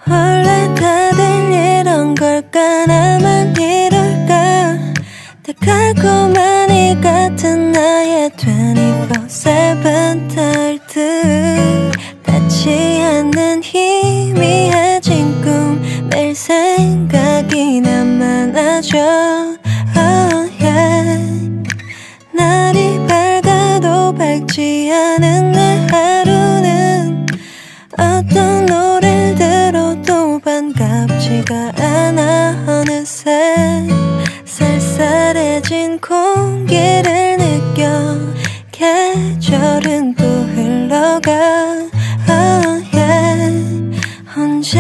원래 다들 이런 걸까 나만 이럴까 다 달콤한 이 같은 나의 24/7 달들 닿지 않는 희미해진 꿈 매일 생각이 난 많아져 oh yeah. 날이 밝아도 밝지 않은 내 하루는 어떤 노래를 들어도 반갑지가 않아 어느새 쌀쌀해진 공기를 느껴 계절은 또 흘러가 oh yeah. 혼자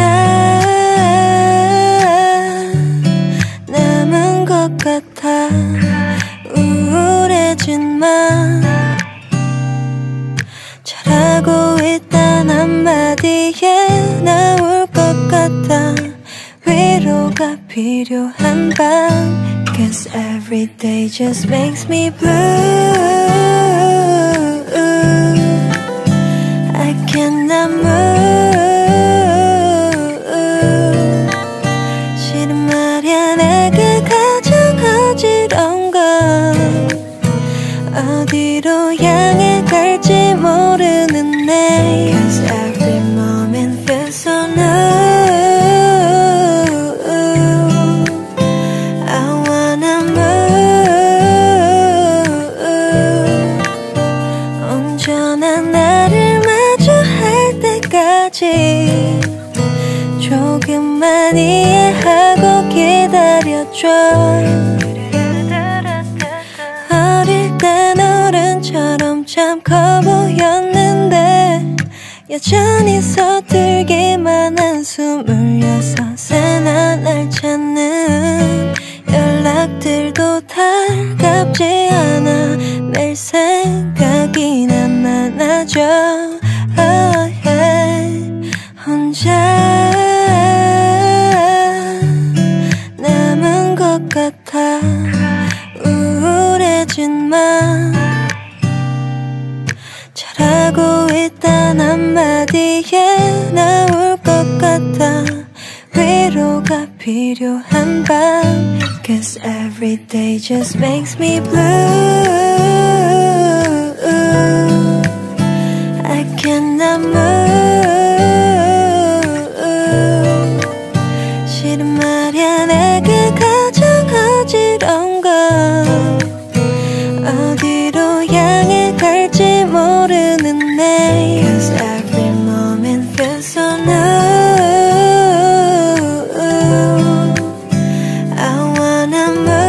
남은 것 같아 우울해진 맘 잘하고 있단 한마디에 나올 것 같아 위로가 필요한 밤 Cause every day just makes me blue I cannot move 싫은 말이야 내게 가장 어지러운 건 어디로 향해 갈지 모르는 내 Cause every moment feels so new I wanna move 온전한 나를 마주할 때까지 조금만 이해하고 기다려줘 어릴 땐 어른처럼 참 커 보였는데 여전히 서툴기만 한 26에 난 날 찾는 연락들도 달갑지 않아 매일 생각이 난 많아져 oh yeah. 혼자 남은 것 같아 우울해진 맘 잘하고 있단 한마디에 나올 것 같아 위로가 필요한 밤 Cause every day just makes me blue I cannot move 싫은 말이야 내게 가장 어지러운 건 어디로 향해 갈지 모르는 내 Cause every moment feels so new I wanna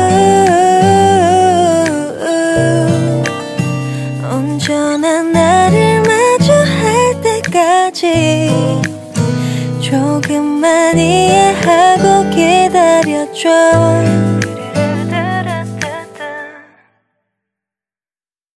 move 온전한 나를 마주할 때까지 조금만 이해하고 기다려줘